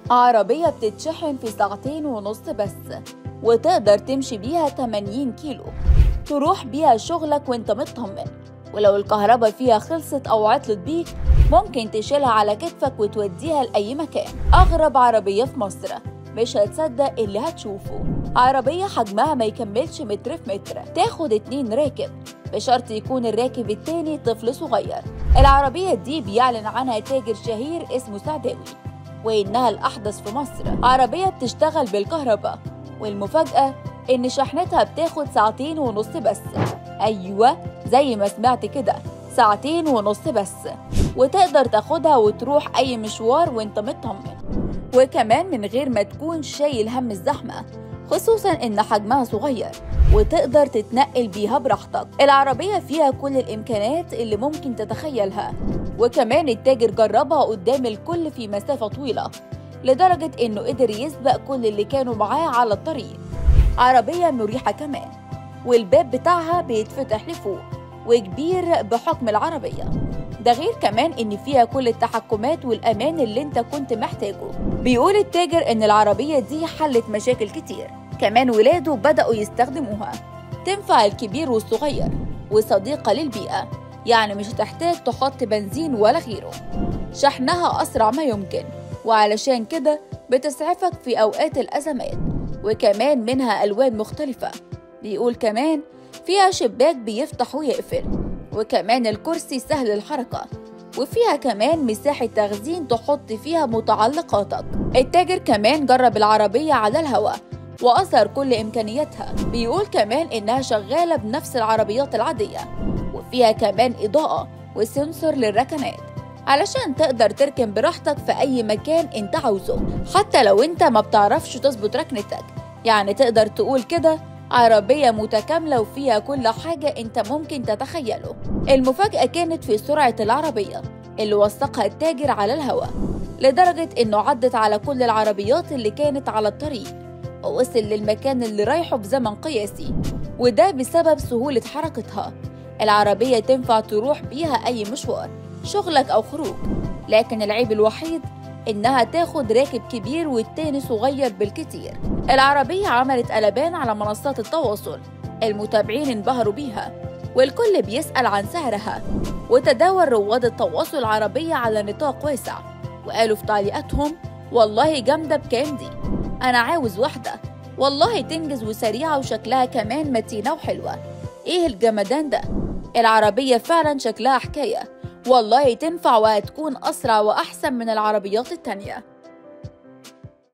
عربية بتتشحن في 2.5 ساعة بس، وتقدر تمشي بيها 80 كيلو، تروح بيها شغلك وانت مطمن، ولو الكهرباء فيها خلصت أو عطلت بيك ممكن تشيلها على كتفك وتوديها لأي مكان. أغرب عربية في مصر، مش هتصدق اللي هتشوفه. عربية حجمها ما يكملش متر في متر، تاخد 2 راكب، بشرط يكون الراكب التاني طفل صغير. العربية دي بيعلن عنها تاجر شهير اسمه سعداوي، وإنها الأحدث في مصر. عربية بتشتغل بالكهرباء، والمفاجأة إن شحنتها بتاخد 2.5 ساعة بس. أيوة زي ما سمعت كده، 2.5 ساعة بس، وتقدر تاخدها وتروح أي مشوار وإنت مطمن، وكمان من غير ما تكون شايل هم الزحمة، خصوصا إن حجمها صغير وتقدر تتنقل بيها براحتك. العربية فيها كل الإمكانات اللي ممكن تتخيلها، وكمان التاجر جربها قدام الكل في مسافة طويلة، لدرجة إنه قدر يسبق كل اللي كانوا معاه على الطريق. عربية مريحة كمان، والباب بتاعها بيتفتح لفوق وكبير بحكم العربية، ده غير كمان إن فيها كل التحكمات والأمان اللي انت كنت محتاجه. بيقول التاجر إن العربية دي حلت مشاكل كتير، كمان ولاده بدأوا يستخدموها، تنفع الكبير والصغير، وصديقة للبيئة، يعني مش هتحتاج تحط بنزين ولا غيره. شحنها أسرع ما يمكن، وعلشان كده بتسعفك في أوقات الأزمات، وكمان منها ألوان مختلفة. بيقول كمان فيها شباك بيفتح ويقفل، وكمان الكرسي سهل الحركة، وفيها كمان مساحة تخزين تحط فيها متعلقاتك. التاجر كمان جرب العربية على الهواء وأظهر كل إمكانياتها. بيقول كمان إنها شغالة بنفس العربيات العادية، وفيها كمان إضاءة وسنسور للركنات، علشان تقدر تركن براحتك في أي مكان انت عاوزه، حتى لو انت ما بتعرفش تظبط ركنتك. يعني تقدر تقول كده عربية متكاملة وفيها كل حاجة انت ممكن تتخيله. المفاجأة كانت في سرعة العربية اللي وثقها التاجر على الهواء، لدرجة انه عدت على كل العربيات اللي كانت على الطريق، ووصل للمكان اللي رايحه في زمن قياسي، وده بسبب سهولة حركتها. العربية تنفع تروح بيها أي مشوار، شغلك أو خروج، لكن العيب الوحيد إنها تاخد راكب كبير والتاني صغير بالكتير. العربية عملت قلبان على منصات التواصل، المتابعين انبهروا بيها، والكل بيسأل عن سعرها، وتداول رواد التواصل العربية على نطاق واسع، وقالوا في تعليقاتهم والله جامدة، بكام دي؟ أنا عاوز واحدة، والله تنجز وسريعة وشكلها كمان متينة وحلوة. إيه الجمدان ده؟ العربية فعلا شكلها حكاية، والله تنفع وهتكون أسرع وأحسن من العربيات التانية.